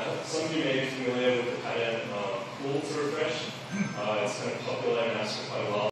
Some of you may be familiar with the pattern Cool to Refresh. It's kind of popular and answered quite well.